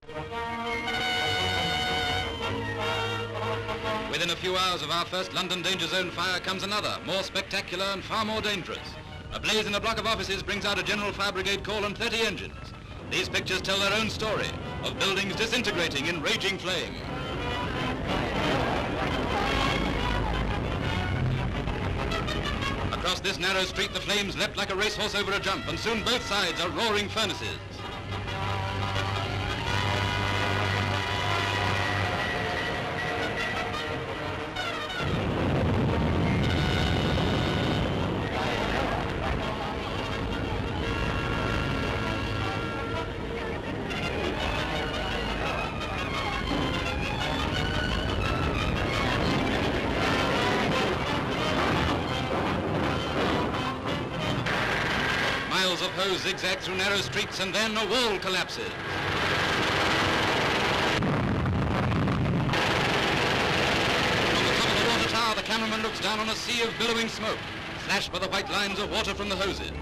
Within a few hours of our first London danger zone fire comes another, more spectacular and far more dangerous. A blaze in a block of offices brings out a general fire brigade call and 30 engines. These pictures tell their own story of buildings disintegrating in raging flame. Across this narrow street, the flames leapt like a racehorse over a jump, and soon both sides are roaring furnaces. Miles of hose zigzag through narrow streets, and then a wall collapses. From the top of the water tower, the cameraman looks down on a sea of billowing smoke, flashed by the white lines of water from the hoses.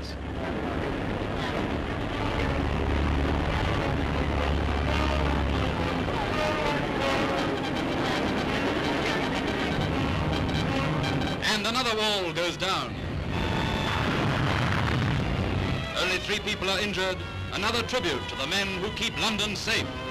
And another wall goes down. Only 3 people are injured, another tribute to the men who keep London safe.